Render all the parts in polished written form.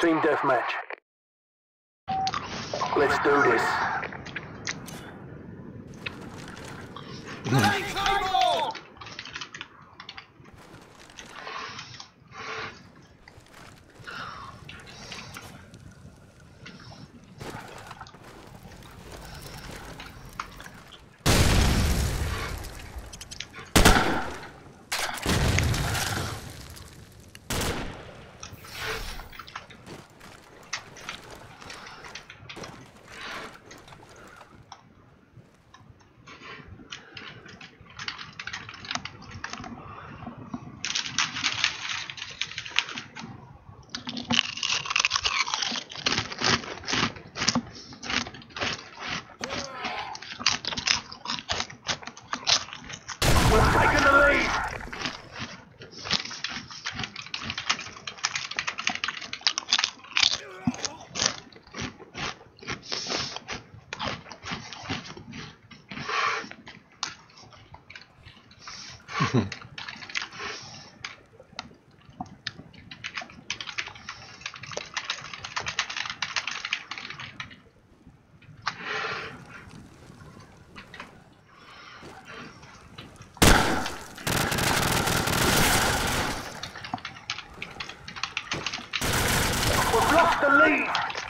Team deathmatch. Let's do this. We're taking the lead. We've lost the lead.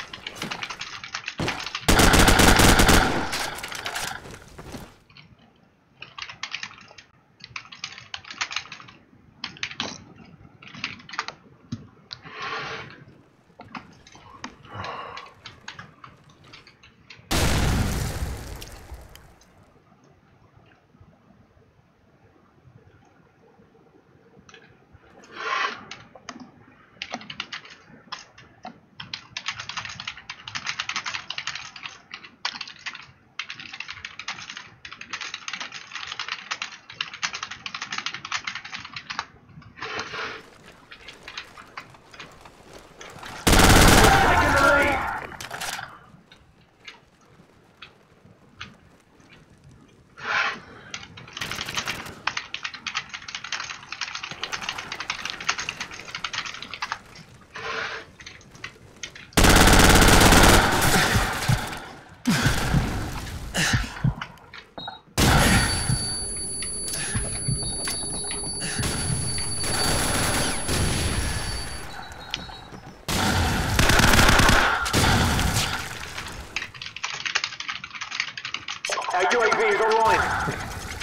Our UAV is online.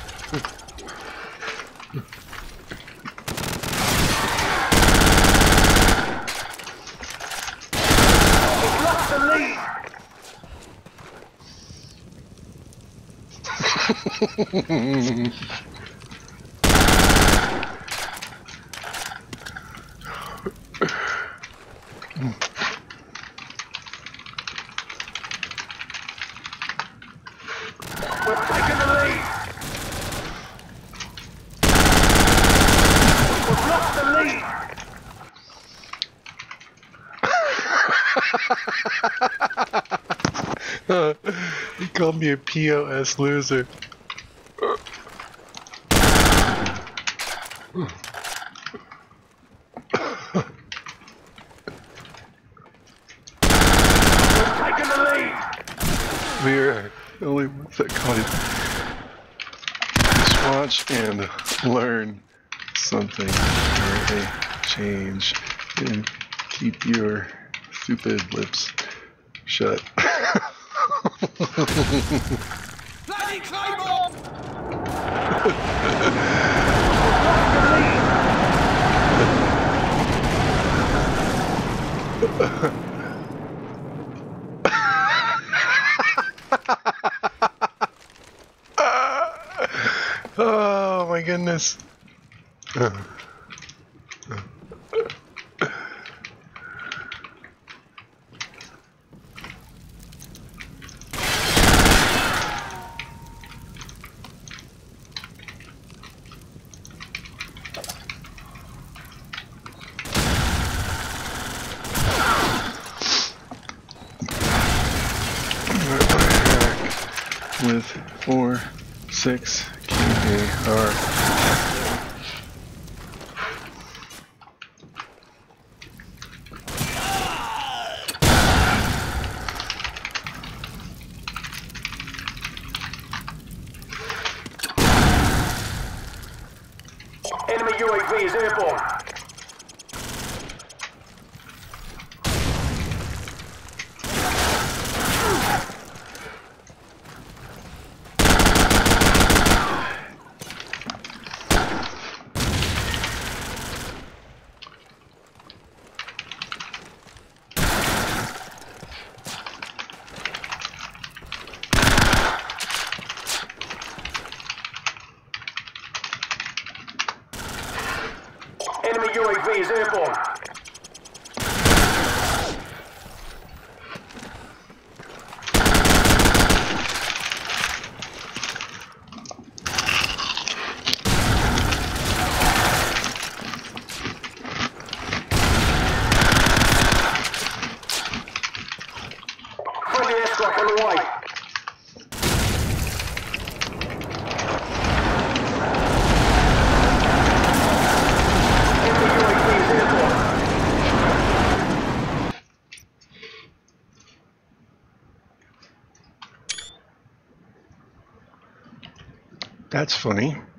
We've lost the lead. We're taking the lead. We've lost the lead. He called me a POS loser. We're taking the lead. We are the only ones that caught it. Just watch and learn something or a change and keep your stupid lips shut. Bloody Claymore! Oh my goodness. With 4.6 KAR. Enemy UAV is airborne. Enemy UAV is airborne. Friendly airstrike on the way. That's funny.